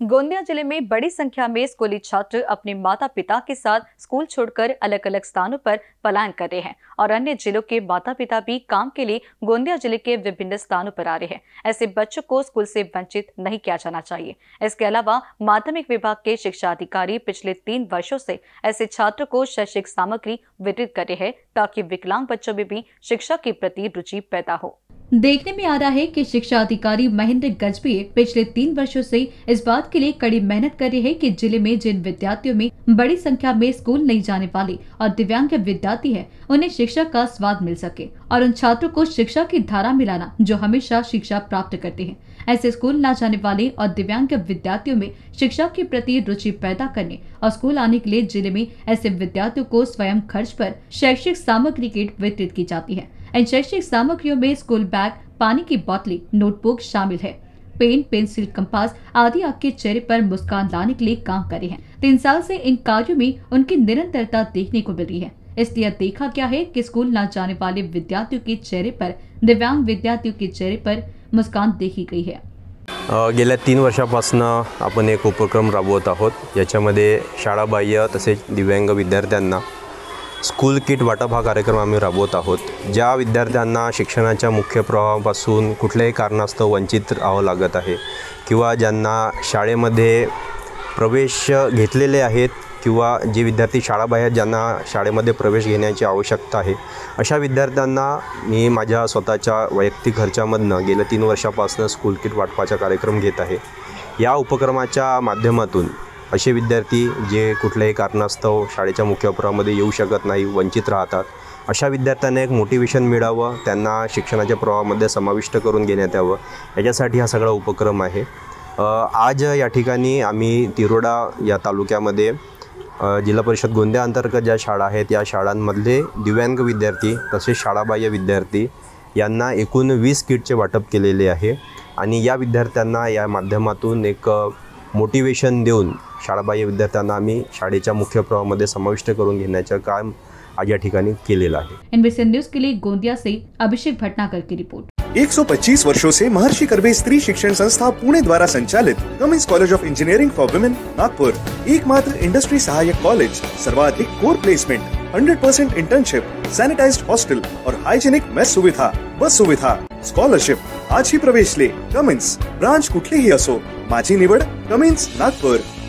गोंदिया जिले में बड़ी संख्या में स्कूली छात्र अपने माता पिता के साथ स्कूल छोड़कर अलग अलग स्थानों पर पलायन कर रहे हैं और अन्य जिलों के माता पिता भी काम के लिए गोंदिया जिले के विभिन्न स्थानों पर आ रहे हैं। ऐसे बच्चों को स्कूल से वंचित नहीं किया जाना चाहिए। इसके अलावा माध्यमिक विभाग के शिक्षा अधिकारी पिछले 3 वर्षों से ऐसे छात्रों को शैक्षिक सामग्री वितरित कर रहे हैं ताकि विकलांग बच्चों में भी शिक्षा के प्रति रुचि पैदा हो। देखने में आ रहा है कि शिक्षा अधिकारी महेंद्र गजबीये पिछले 3 वर्षों से इस बात के लिए कड़ी मेहनत कर रहे हैं कि जिले में जिन विद्यार्थियों में बड़ी संख्या में स्कूल नहीं जाने वाले और दिव्यांग विद्यार्थी हैं, उन्हें शिक्षा का स्वाद मिल सके और उन छात्रों को शिक्षा की धारा में लाना जो हमेशा शिक्षा प्राप्त करते हैं। ऐसे स्कूल न जाने वाले और दिव्यांग विद्यार्थियों में शिक्षा के प्रति रुचि पैदा करने और स्कूल आने के लिए जिले में ऐसे विद्यार्थियों को स्वयं खर्च पर शैक्षिक सामग्री किट वितरित की जाती है। इन शैक्षिक सामग्रियों में स्कूल बैग, पानी की बोतलें, नोटबुक शामिल है। पेन, पेंसिल, कंपास आदि आपके चेहरे पर मुस्कान लाने के लिए काम कर रहे हैं। 3 साल से इन कार्यों में उनकी निरंतरता देखने को मिल रही है। इसलिए देखा गया है कि स्कूल न जाने वाले विद्यार्थियों के चेहरे पर दिव्यांग विद्यार्थियों के चेहरे पर मुस्कान देखी गई है। गेल्या 3 वर्षापासून आपण एक उपक्रम राबवत आहोत। याच्यामध्ये शाळाबाह्य तसेच दिव्यांग विद्यार्थ्यांना स्कूल किट वाटप हा कार्यक्रम आम्ही राबवत आहोत। ज्या विद्यार्थ्यांना शिक्षणाच्या मुख्य प्रवाहापासून कुठल्याही कारणास्तव वंचित राहावं लागत आहे किंवा ज्यांना शाळेमध्ये प्रवेश घेतलेले आहेत किंवा जे विद्यार्थी शाळाबाह्य ज्यांना शाळेमध्ये प्रवेश घेण्याची आवश्यकता आहे, अशा विद्यार्थ्यांना मी माझ्या स्वतःच्या वैयक्तिक खर्चामधनं गेल्या 3 वर्षापासून स्कूल किट वाटपाचा कार्यक्रम घेत आहे। या उपक्रमाच्या माध्यमातून असे विद्यार्थी जे कुठल्याही कारणास्तव शाळेच्या मुख्य प्रवाहामध्ये येऊ शकत नाही, वंचित राहतात, अशा विद्यार्थ्यांना एक मोटिवेशन मिळावं, त्यांना शिक्षणाच्या प्रवाहामध्ये समाविष्ट करून घेण्यात यावं, याच्यासाठी हा सगळा उपक्रम आहे। आज या ठिकाणी आम्ही तिरोडा या तालुक्यामध्ये जिल्हा परिषद गोंदिया अंतर्गत ज्या शाळा आहेत या शाळांमधले दिव्यांग विद्यार्थी तसेच शाळाबाह्य विद्यार्थी यांना एकूण 20 किटचे वाटप केलेले आहे आणि या विद्यार्थ्यांना या माध्यमातून एक मोटिवेशन देऊन शाळाबाह्य विद्यार्थ्यांना आम्ही शाळेच्या मुख्य प्रवाहामध्ये समाविष्ट करून घेण्याचं काम आज या ठिकाणी केलेलं आहे। एनबीसी न्यूज के लिए गोंदिया से अभिषेक भटनागर की रिपोर्ट। 125 वर्षों से महर्षि कर्वे स्त्री शिक्षण संस्था पुणे द्वारा संचालित Cummins college of engineering for women Nagpur एकमात्र इंडस्ट्री सहायक कॉलेज, सर्वाधिक core placement, 100% internship, sanitised hostel और हाइजीनिक मेस सुविधा, बस सुविधा, स्कॉलरशिप। आज ही प्रवेश ले। कमिंस ब्रांच कुठलीही असो, माझी निवड कमिंस नागपूर।